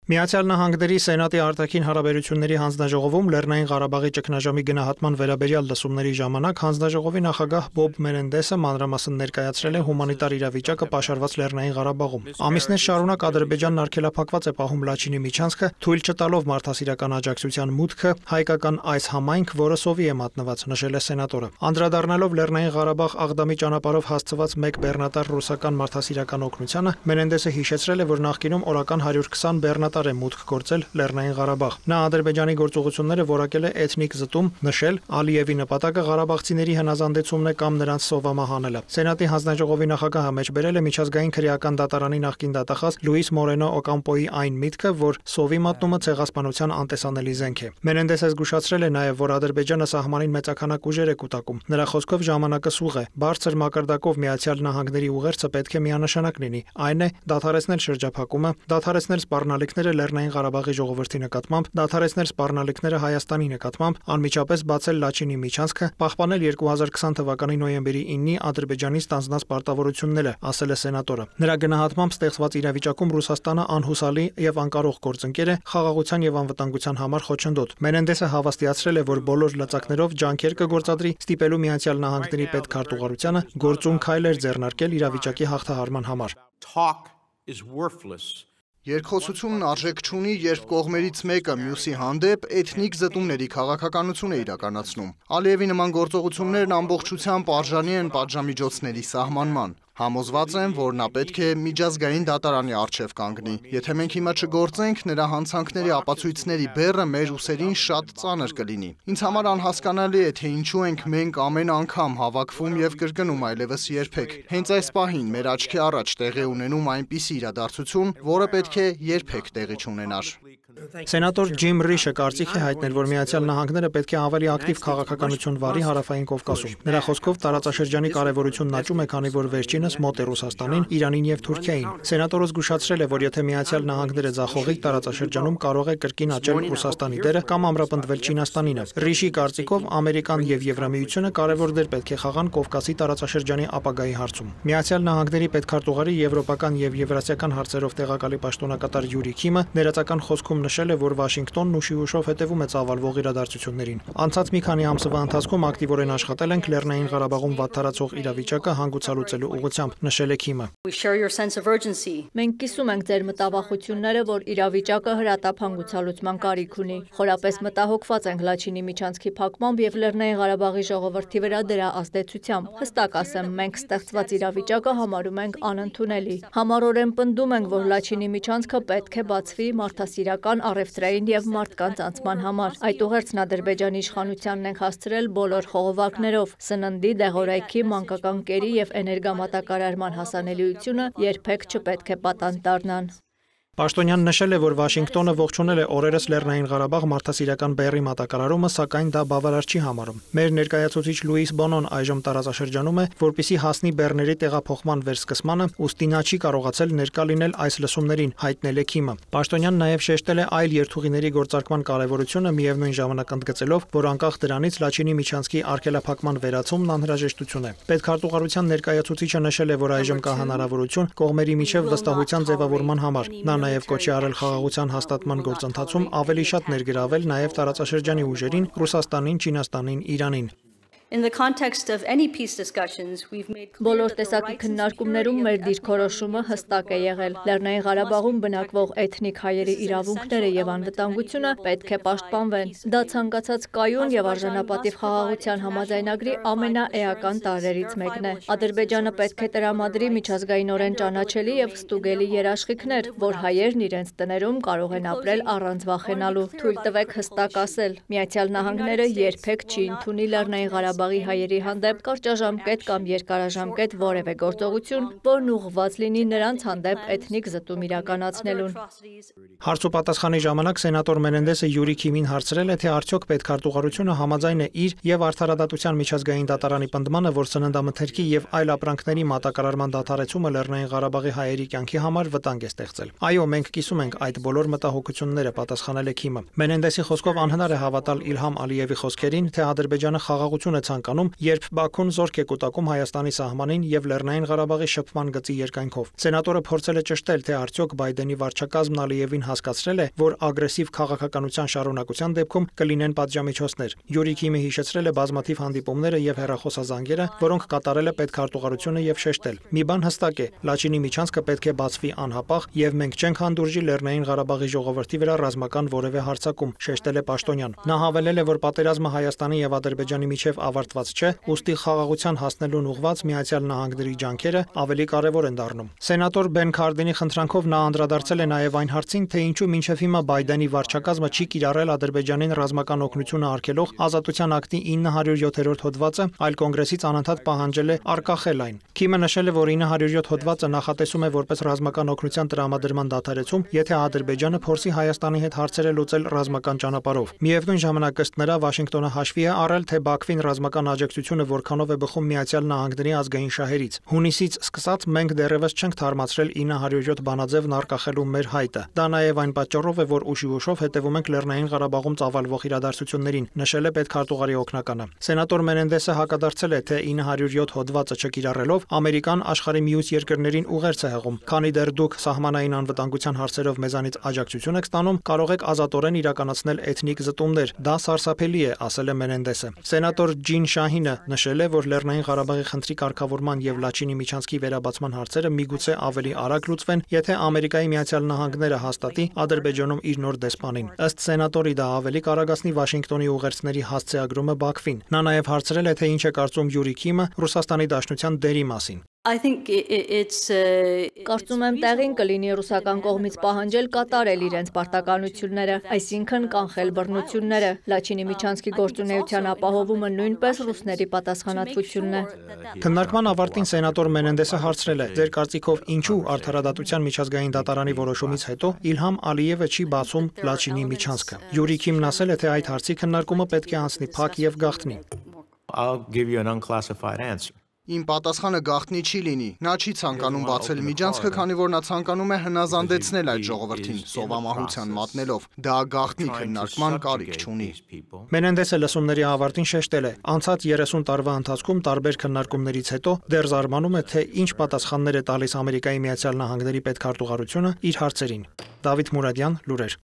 ԱՄՆ Սենատի արտաքին հարաբերությունների հանձնաժողովում Լեռնային Ղարաբաղի ճգնաժամի գնահատման վերաբերյալ լսումների ժամանակ հանձնաժողովի նախագահ Բոբ Մենենդեսը մանրամասն ներկայացրել է հումանիտար իրավիճակը պաշարված Լեռնային Ղարաբաղում։ Ամիսներ շարունակ Ադրբեջանն արգելափակված է պահում Լաչինի միջանցքը, թույլ չտալով մարդասիրական աջակցության մուտքը, հայկական այս համայնք, որը սովի է մատնված, նշել է սենատորը։ Անդրադառնալով Լեռնային Ղարաբաղ Աղդամի ճանապարհով հասցված մեկ բեռնատար ռուսական մարդասիրական օգնությանը, Մենենդեսը հիշեցրել է, որ նախկինում օրական 120 բեռնատար է մուտք գործել Լեռնային Ղարաբաղ։ Նա Ադրբեջանի գործողությունները որակել է էթնիկ զտում, նշել Ալիևի նպատակը ղարաբաղցիների հնազանդեցումն է կամ նրանց սովամահանելը։ Սենատի հանձնաժողովի նախագահը մեջբերել է միջազգային քրեական դատարանի նախկին դատախազ Լուիս Մորենո Օկամպոյի այն միտքը, որ սովի մատնումը ցեղասպանության անտեսանելի զենք է։ Մենենդեսը զգուշացրել է նաև, որ Ադրբեջանը սահմանին մեծաքանակ ուժեր է կուտակում։ Նրա խոսքով ժամանակը սուղ է։ Բարձր մակարդակով ԱՄՆ-ի ուղերձը պետք է միանշանակ լինի։ Այն է դադարեցնել շրջափակումը, դադարեցնել սպառնալիքները Լեռնային Ղարաբաղի ժողովրդի նկատմամբ, դադարեցնել սպառնալիքները Հայաստանի նկատմամբ, անմիջապես բացել Լաչինի միջանցքը, պահպանել 2020 թվականի նոյեմբերի 9-ի Ադրբեջանի ստանձնած պարտավորությունները, ասել է սենատորը։ Նրա գնահատմամբ ստեղծված իրավիճակում Ռուսաստանը անհուսալի եւ անկարող գործընկեր է, խաղաղության եւ անվտանգության համար խոչընդոտ։ Մենենդեսը հավաստիացրել է, որ բոլոր լծակներով ջանքեր կգործադրի ստիպելու ԱՄՆ պետքարտուղարությանը գործուն քայլեր ձեռնարկել իրավիճակի հաղթահարման համար։ Երկխոսությունն արժեք չունի, երբ կողմերից մեկը մյուսի հանդեպ էթնիկ զտումների քաղաքականություն է իրականացնում։ Ալիևի նման գործողություններն ամբողջությամբ արժանի են պատժամիջոցների սահմանման։ Համոզված եմ, որ նա պետք է միջազգային դատարանի առջև կանգնի։ Եթե մենք հիմա չգործենք, նրա հանցանքների ապացույցների բեռը մեր ուսերին շատ ծանր կլինի։ Ինձ համար անհասկանալի է, թե ինչու ենք մենք ամեն անգամ հավաքվում եւ կրկնում այլևս երբեք։ Հենց այս պահին մեր աչքի առաջ տեղի ունենում այնպիսի իրադարձություն, որը պետք է երբեք տեղի չունենար։ Սենատոր Ջիմ Ռիշը կարծիք է հայտնել, որ ԱՄՆ-ը պետք է ավելի ակտիվ քաղաքականություն վարի Հարավային Կովկասում։ Նրա խոսքով տարածաշրջանի կարևորությունն աճում է, քանի որ վերջինս մոտ է Ռուսաստանին, Իրանին եւ Թուրքիային։ Սենատորը զգուշացրել է, որ եթե ԱՄՆ-ը ձախողի տարածաշրջանում կարող է կրկին աճել Ռուսաստանի դերը կամ ամրապնդվել Չինաստանինը։ Ռիշի կարծիքով Ամերիկան եւ Եվրամիությունը կարևոր դեր պետք է խաղան Կովկասի տարածաշրջանի ապագայի հարցում։ ԱՄՆ պետքարտուղարի եվրոպական եւ եվրասիական հարցերով տեղակալի պաշտոնակատար Յուրի Քիմը ներածական խոսքում նշել է, որ Վաշինգտոնն ուշիուշով հետևում է ծավալվող իրադարձություններին։ Անցած մի քանի ամսվա ընթացքում ակտիվորեն աշխատել ենք Լեռնային Ղարաբաղում վատթարացող իրավիճակը հանգուցալուծելու ուղղությամբ, նշել է Քիմը։ Մենք կիսում ենք ձեր մտավախությունները, որ իրավիճակը հրատապ հանգուցալուծման կարիք ունի։ Խորապես մտահոգված ենք Լաչինի միջանցքի փակմամբ եւ Լեռնային Ղարաբաղի ժողովրդի վրա դրա ազդեցությամբ։ Հստակ ասեմ, մենք ստեղծված իրավիճակը համարում ենք անընդունելի։ Համառորեն պնդում ենք, որ Լաչինի միջանցքը պետք է բացվի մարդասիրական, առևտրային եւ մարդկանց անցման համար։ Այդ ուղերձն Ադրբեջանի իշխանությանն ենք հասցրել բոլոր խողովակներով։ Սննդի, դեղորայքի, մանկական կերի եւ էներգամատակարարման հասանելիությունը երբեք չպետք է պատանդ դառնան։ Պաշտոնյանն նշել է, որ Վաշինգտոնը ողջունել է օրերս Լեռնային Ղարաբաղ մարդասիրական բեռի մատակարարումը, սակայն դա բավարար չի համարում։ Մեր ներկայացուցիչ Լուիս Բոնոն այժմ տարածաշրջանում է, որպիսի հասնի բեռների տեղափոխման վերսկսմանը, ուստի նա չի կարողացել ներկա լինել այս լսումներին, հայտնել է Քիմը։ Պաշտոնյանն նաև շեշտել է այլ երթուղիների գործարկման կարևորությունը, միևնույն ժամանակ ընդգծելով, որ անկախ դրանից Լաչինի միջանցքի արգելափակման վերացումն անհրաժեշտություն է։ Պետքարտուղարության ներկայացուցիչը նշել է, որ այժմ կա հնարավորություն կողմերի միջև վստահության ձևավորման համար։ Նա նաև կոչի արել խաղաղության հաստատման գործընթացում ավելի շատ ներգրավել նաև տարածաշրջանի ուժերին, Ռուսաստանին, Չինաստանին, Իրանին։ Բոլոր տեսակի քննարկումներում մեր դիրքորոշումը հստակ է եղել։ Լեռնային Ղարաբաղում բնակվող էթնիկ հայերի իրավունքները եւ անվտանգությունը պետք է պաշտպանվեն։ Դա ցանկացած կայուն եւ արժանապատիվ խաղաղության համաձայնագրի ամենաէական տարրերից մեկն է։ Ադրբեջանը պետք է տրամադրի միջազգայինորեն ճանաչելի եւ ստուգելի երաշխիքներ, որ հայերն իրենց տներում կարող են ապրել առանց վախենալու։ Թույլ տվեք հստակ ասել, ԱՄՆ-ը երբեք չի ընդունի Լեռնային Ղարաբաղի հայերի հանդեպ կարճաժամկետ կամ երկարաժամկետ որևէ գործողություն, որն ուղղված լինի նրանց հանդեպ էթնիկ զտում իրականացնելուն։ Հարցուպատասխանի ժամանակ սենատոր Մենենդեսը Յուրի Քիմին հարցրել է, թե արդյոք պետքարտուղարությունը համաձայն է իր եւ Արդարադատության միջազգային դատարանի պնդմանը, որ սննդամթերքի եւ այլ ապրանքների մատակարարման դադարեցումը Լեռնային Ղարաբաղի հայերի կյանքի համար վտանգ է ստեղծել։ Այո, մենք կիսում ենք այդ բոլոր մտահոգությունները, պատասխանել է Քիմը։ Մենենդեսի խոսքով անհնար է հավատալ Իլհամ Ալիևի խոսքերին, թե Ադրբեջանը խաղաղություն է ցանկանում, երբ Բաքուն զորք է կուտակում Հայաստանի սահմանին եւ Լեռնային Ղարաբաղի շփման գծի երկայնքով։ Սենատորը փորձել է ճշտել, թե արդյոք Բայդենի վարչակազմն Ալիևին հասկացրել է, որ ագրեսիվ քաղաքականության շարունակության դեպքում կլինեն պատժամիջոցներ։ Յուրի Քիմը հիշեցրել է բազմաթիվ հանդիպումները եւ հեռախոսազանգերը, որոնք կատարել է պետքարտուղարությունը եւ շեշտել. «Մի բան հստակ է, Լաչինի միջանցքը պետք է բացվի անհապաղ եւ մենք չենք հանդուրժի Լեռնային Ղարաբաղի ժողովրդի վրա ռազմական որևէ հարձակում», շեշտել է Պաշտոնյան։ Նա հավելել է, որ պատերազմը Հայաստանի եւ Ադրբեջանի միջև ավարտված չէ, ուստի խաղաղության հասնելուն ուղղված Միացյալ Նահանգների ջանքերը ավելի կարեւոր են դառնում։ Սենատոր Բեն Քարդինի խնդրանքով նա անդրադարձել է նաեւ այն հարցին, թե ինչու մինչեւ հիմա Բայդենի վարչակազմը չի կիրառել Ադրբեջանին ռազմական օգնությունը արգելող Ազատության ակտի 907-րդ հոդվածը, այլ կոնգրեսից անընդհատ պահանջել է արգախել այն։ Քիմը նշել է, որ 907 հոդվածը նախատեսում է որպես ռազմական օգնության տրամադրման դադարեցում, եթե Ադրբեջանը փորձի Հայաստանի հետ հարցերը լուծել ռազմական ճանապարհով։ Միևնույն ժամանակ ըստ նրա Վաշինգտոնը հաշվի է առել, թե Բաքվին ռազմական աջակցությունը որքանով է բխում Միացյալ Նահանգների ազգային շահերից։ Հունիսից սկսած մենք դեռևս չենք թարմացրել 907 բանաձևն արգախելու մեր հայտը։ Դա նաև այն պատճառով է, որ ուշի-ուշով հետևում ենք Լեռնային Ղարաբաղում ծավալվող իրադարձություններին, նշել է պետքարտուղարի օգնականը։ Սենատոր Մենենդեսը հակադարձել է, թե 907 հոդվածը չկիրառելով Ամերիկան աշխարհի մյուս երկրներին ուղերձ է հղում։ Քանի դեռ դուք սահմանային անվտանգության հարցերով մեզանից աջակցություն եք ստանում, կարող եք ազատորեն իրականացնել էթնիկ զտումներ։ Դա սարսափելի է, ասել է Մենենդեսը։ Սենատոր Ջին Շահինը նշել է, որ Լեռնային Ղարաբաղի խնդրի կարգավորման եւ Լաչինի միջանցքի վերաբացման հարցերը միգուցե ավելի արագ լուծվեն, եթե Ամերիկայի Միացյալ Նահանգները հաստատի Ադրբեջանում իր նոր դեսպանին։ Ըստ սենատորի դա ավելի կարագացնի Վաշինգտոնի ուղերձների հասցե agrումը Բաքվին։ Նա նաև հարցրել է, թե ինչ է կարծում Յուրի Քիմը Ռուսաստանի Դաշնության դերի մասին։ Կարծում եմ տեղին կլինի ռուսական կողմից պահանջել կատարել իրենց պարտականությունները, այսինքն կանխել բռնությունները։ Լաչինի միջանցքի գործունեության ապահովումը նույնպես ռուսների պատասխանատվությունն է։ Քննարկման ավարտին սենատոր Մենենդեսը հարցրել է. «Ձեր կարծիքով ինչու արդարադատության միջազգային դատարանի որոշումից հետո Իլհամ Ալիևը չի բացում Լաչինի միջանցքը»։ Յուրի Քիմն ասել է, թե այդ հարցի քննարկումը պետք է անցնի փակ եւ գաղտնի։ Իմ պատասխանը գաղտնի չի լինի։ Նա չի ցանկանում բացել միջանցքը, քանի որ նա ցանկանում է հնազանդեցնել այդ ժողովրդին, սովամահության մատնելով։ Դա գաղտնի քննարկման կարիք չունի։ Մենենդեսը լսումների ավարտին շեշտել է. «Անցած 30 տարվա ընթացքում տարբեր քննարկումներից հետո դեռ զարմանում է, թե ինչ պատասխաններ է տալիս Ամերիկայի Միացյալ Նահանգների պետքարտուղարությունը իր հարցերին»։ Դավիթ Մուրադյան, Լուրեր։